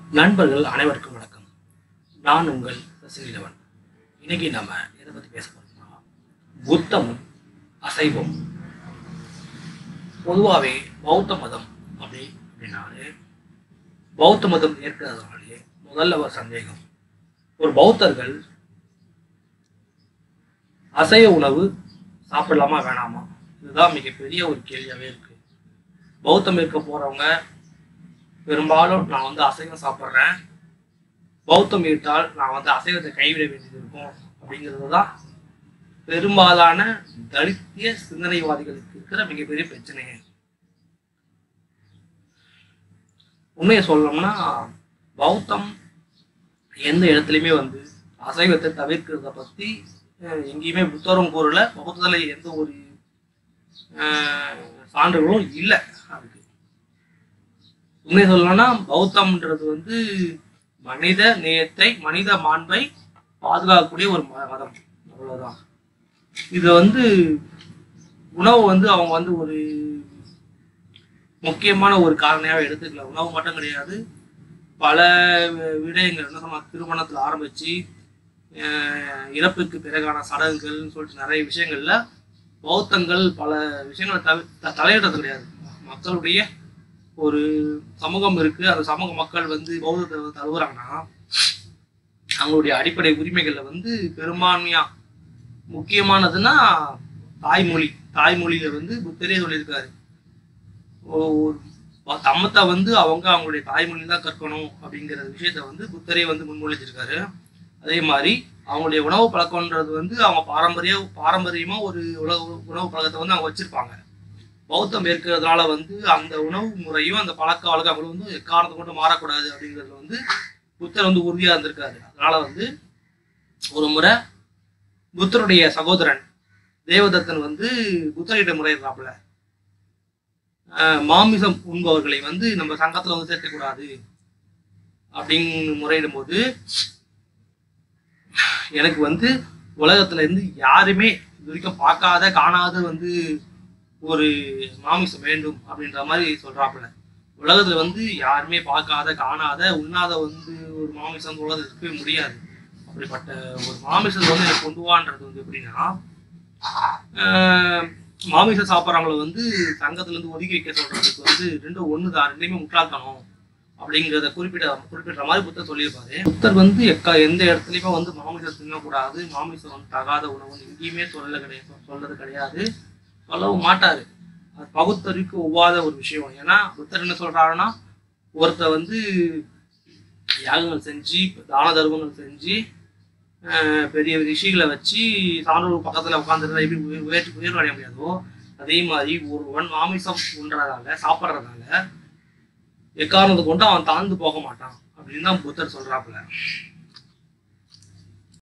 நண்பர்கள் அனைவருக்கும் வணக்கம். நான் உங்கள் ரசிகன். இன்னைக்கு நம்ம எதை பற்றி பேச போறோம்னா புத்தமும் அசைவம். பொதுவாகவே பௌத்த மதம் அப்படின்னாலே பௌத்த மதம் ஏற்கிறதுனாலே முதல்ல ஒரு சந்தேகம், ஒரு பௌத்தர்கள் அசைவ உணவு சாப்பிடலாமா வேணாமா? இதுதான் மிகப்பெரிய ஒரு கேள்வியாகவே இருக்கு. பௌத்தம் இருக்க போறவங்க பெரும்பாலும் நான் அசைவம் சாப்பிட்றேன், பௌத்தம் விட்டால் நான் அசைவத்தை கைவிட வேண்டியது இருக்கும் அப்படிங்கிறது தான் பெரும்பாலான தலித்திய சிந்தனைவாதிகளுக்கு இருக்கிற மிகப்பெரிய பிரச்சனையே. உண்மையை சொல்லணும்னா பௌத்தம் எந்த இடத்துலையுமே அசைவத்தை தவிர்க்கிறத பற்றி எங்கேயுமே புத்தரும் கூறல, பௌத்தத்தில் எந்த ஒரு சான்றுகளும் இல்லை. அதுக்கு உண்மை சொல்லணும்னா பௌத்தம்ன்றது மனித நேயத்தை, மனித மாண்பை பாதுகாக்கக்கூடிய ஒரு மதம், அவ்வளவுதான். இது உணவு அவங்க ஒரு முக்கியமான ஒரு காரணியாக எடுத்துக்கல. உணவு மட்டும் கிடையாது, பல விடயங்கள் என்ன சொன்னா, திருமணத்தில் ஆரம்பிச்சு இறப்புக்கு பிறகான சடங்குகள்னு சொல்லிட்டு நிறைய விஷயங்கள்ல பௌத்தங்கள் பல விஷயங்களை தலையிடுறது கிடையாது. மக்களுடைய ஒரு சமூகம் இருக்கு, அந்த சமூக மக்கள் பௌத்தத்தை தழுவுறாங்கன்னா அவங்களுடைய அடிப்படை உரிமைகள்ல பெரும்பான்மையா முக்கியமானதுன்னா தாய்மொழியில புத்தரே சொல்லியிருக்காரு, தம்மத்தை அவங்களுடைய தாய்மொழி தான் கற்கணும் அப்படிங்கிற விஷயத்த புத்தரே முன்மொழிச்சிருக்காரு. அதே மாதிரி அவங்களுடைய உணவு பழக்கம்ன்றது அவங்க பாரம்பரியமா ஒரு உணவு பழக்கத்தை அவங்க வச்சிருப்பாங்க. பௌத்தம் ஏற்கிறதுனால அந்த உணவு முறையும் அந்த பழக்க வழக்கங்களும் எக்காரணத்தை கொண்டு மாறக்கூடாது அப்படிங்கிறதுல புத்தர் உறுதியா இருந்திருக்காரு. அதனால ஒரு முறை புத்தருடைய சகோதரன் தேவதத்தன் புத்தரிட்ட முறையிடுறாப்புல, மாமிசம் உண்பவர்களை நம்ம சங்கத்துல சேர்க்கக்கூடாது அப்படின்னு முறையிடும் போது, எனக்கு உலகத்துல இருந்து யாருமே இது வரைக்கும் பார்க்காத காணாத ஒரு மாமிசம் வேண்டும் அப்படின்ற மாதிரி சொல்றாப்புல. உலகத்துல யாருமே பார்க்காத காணாத உண்ணாத ஒரு மாமிசம் உலகத்துல இருக்கவே முடியாது. அப்படிப்பட்ட ஒரு மாமிசத்தை எனக்கு கொண்டு வான்றது எப்படின்னா, மாமிசம் சாப்பிட்றவங்களை சங்கத்துல இருந்து ஒதுக்கி வைக்க சொல்றதுக்கு ரெண்டும் ஒண்ணுதான், ரெண்டுமே முட்டாள்தனம் அப்படிங்கிறத குறிப்பிட்ட மாதிரி புத்தர் சொல்லியிருப்பாரு. புத்தர் எந்த இடத்துலயுமே மாமிசம் தின்னக்கூடாது, மாமிசம் தகாத உணவு எங்கேயுமே சொல்றது கிடையாது, சொல்லவும் மாட்டாரு. அது பகுத்தறிவுக்கு ஒவ்வாத ஒரு விஷயம். ஏன்னா புத்தர் என்ன சொல்றாருன்னா, ஒருத்தர் யாகங்கள் செஞ்சு தான தர்மங்கள் செஞ்சு பெரிய ரிஷிகளை வச்சு சான்றோர் பக்கத்துல உட்காந்துருந்தா எப்படி உயர்வு அடைய முடியாதோ, அதே மாதிரி ஒருவன் மாமிசம் சாப்பிட்றதால எக்காரணத்தை கொண்டு அவன் தாழ்ந்து போக மாட்டான் அப்படின்னு தான் புத்தர் சொல்றாப்புல.